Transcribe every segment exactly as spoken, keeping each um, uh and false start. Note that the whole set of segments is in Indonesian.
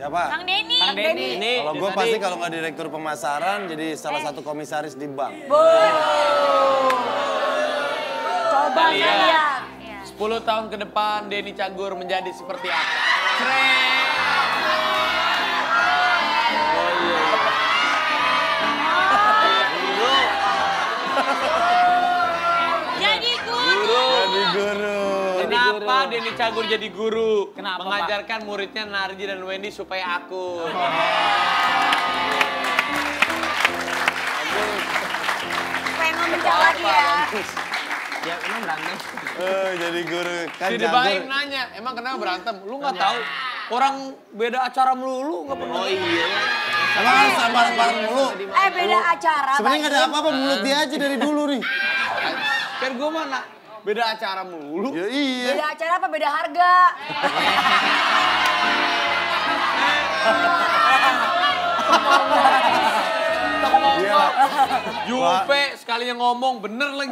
Siapa? Kang Denny. Kang Denny. Kalau gue pasti kalau nggak direktur pemasaran, jadi salah satu komisaris di bank. Coba lihat. sepuluh tahun ke depan Denny Cagur menjadi seperti apa? Keren. Oh iya. Guru. Jadi guru. Jadi guru. Kenapa Denny Cagur jadi guru? Kenapa, mengajarkan muridnya Narji dan Wendy supaya aku. Pengen ngebencar lagi ya. Ya emang berantem. Eh, jadi guru. Kan Jadi Cagur. baik nanya, emang kenapa berantem? Lu nggak tahu? Orang beda acara melulu nggak pernah. Oh iya. Emang harus bareng-bareng mulu. Eh beda acara. Sebenarnya nggak ada apa-apa, mulut dia aja dari dulu nih. Kan gue mana? Beda acara melulu. Ya iya. Beda acara apa beda harga? Iya. Jupe sekalinya ngomong bener lagi.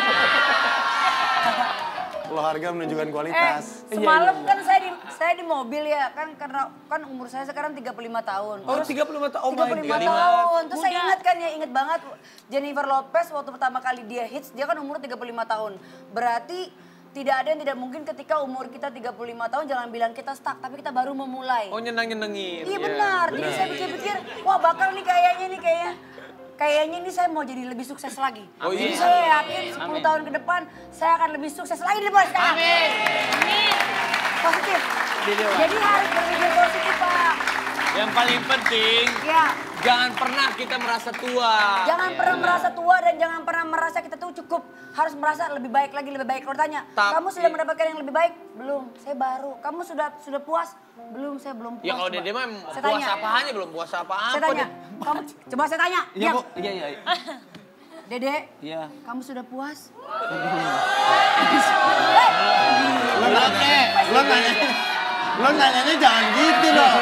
Kalau harga menunjukkan Eh, kualitas. semalam kan saya di saya di mobil ya, kan karena kan umur saya sekarang tiga puluh lima tahun. Oh, tiga puluh lima tahun. Oh, tiga puluh lima my God. tahun. Terus saya Muda. ingat kan ya, ingat banget Jennifer Lopez waktu pertama kali dia hits, dia kan umur tiga puluh lima tahun. Berarti tidak ada yang tidak mungkin ketika umur kita tiga puluh lima tahun jangan bilang kita stuck, tapi kita baru memulai. Oh nyenang-nyenengin. Iya benar. Jadi saya pikir-pikir, wah bakal nih kayaknya nih kayaknya. Kayaknya ini saya mau jadi lebih sukses lagi. Oh, Jadi iya. saya yakin sepuluh tahun ke depan saya akan lebih sukses lagi di bos sekarang. Amin. Amin. Positif. Jadi harus berpikir positif Pak. Yang paling penting, Ya. jangan pernah kita merasa tua. Jangan pernah merasa tua dan jangan pernah merasa kita tuh cukup. Harus merasa lebih baik lagi, lebih baik. Kalau tanya, Tapi- kamu sudah mendapatkan yang lebih baik? Belum, saya baru. Kamu sudah sudah puas? Belum, saya belum puas. Ya kalau Coba. Dede mah Saya puas tanya. apaannya belum puas apa-apa. Saya tanya, kamu, coba saya tanya. Iya Diam. bu. Iya iya. iya. Dede, Iya. kamu sudah puas? Lo nanya, lo nanya, lo nanyanya jangan gitu dong.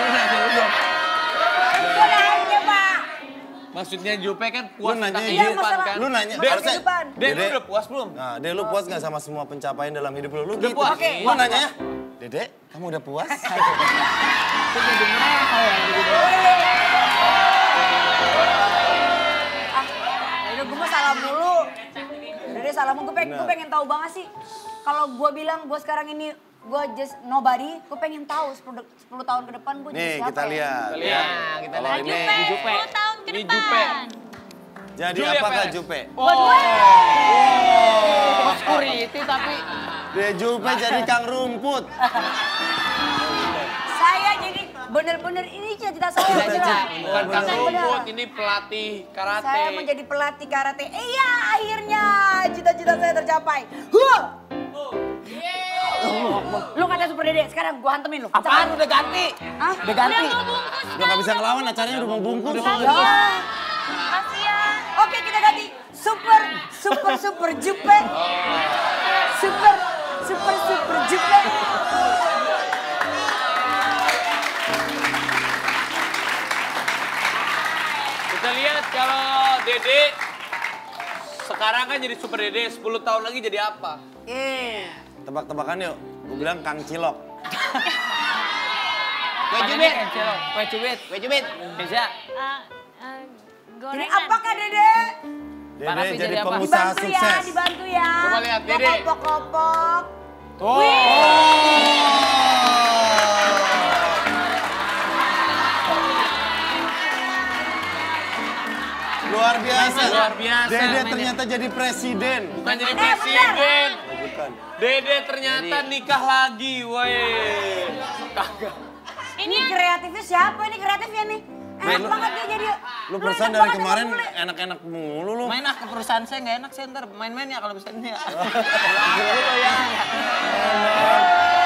Itu ada aja Pak. Maksudnya Jupe kan puas Lu nanya tentang iya, kehidupan masalah- kan. Lu nanya, Dek, harusnya- kehidupan. Dek, lu Dede. udah puas belum? Nah, Dede lu puas gak sama semua pencapaian dalam hidup lu? Lu Udah gitu. puas. Oke. Lu nanya ya, Dede, kamu udah puas? Ah, udah gue mah salah mulu. Dede salah mulu, gue pengen, gue pengen tahu banget sih. Kalau gue bilang gue sekarang ini gue just nobody, gue pengen tahu sepuluh, sepuluh tahun ke depan gue jadi Nih, siapa kita ya? lihat. Lihat. Nah, kita Kalau lihat. ini, Jupe, Jupe. sepuluh tahun ke Ini depan. Jupe. jadi Julia apakah Perez. Jupe? Oh. Security tapi Dia Jupe jadi Kang Rumput. Saya jadi bener-bener ini cita-cita saya. Cita-cita. beneran. Bukan Kang Bener-bener. Rumput, ini pelatih karate. Saya menjadi pelatih karate. Iya, akhirnya cita-cita saya tercapai. Huh! Lu kata Super Dede, sekarang gua hantemin lu. apaan udah ganti? Hah? Udah ganti. Udah mau bungkus. Udah gak bisa ngelawan, acaranya udah mau bungkus. Ya. Kasian. Oke, kita ganti. Super, super, super Jupe. Super, super, super Jupe. Kita lihat kalau Dede sekarang kan jadi Super Dede, sepuluh tahun lagi jadi apa? Eh, Tebak-tebakan yuk. Gue bilang Kang Cilok. Kue cubit. Kue cubit. Kue cubit. Bisa. Eh, eh, ini gorengan. apakah Dede? Dede Parapi jadi jadi apa? pengusaha Dibantu ya, sukses. dibantu ya. Coba lihat, Dede. Kopok-kopok. Luar biasa. Luar biasa. Dede ternyata jadi presiden. Bukan jadi Eh, bener. presiden. Oh, bukan. Dede ternyata nikah lagi, woi. Kagak. Ini kreatifnya siapa ini kreatifnya nih? Enak lu- banget dia jadi. Lu enak perasaan dari banget kemarin emang bule. enak-enak mulu lu. Main ah ke perusahaan saya nggak enak sih ntar main-main ya kalau bisa ini ya.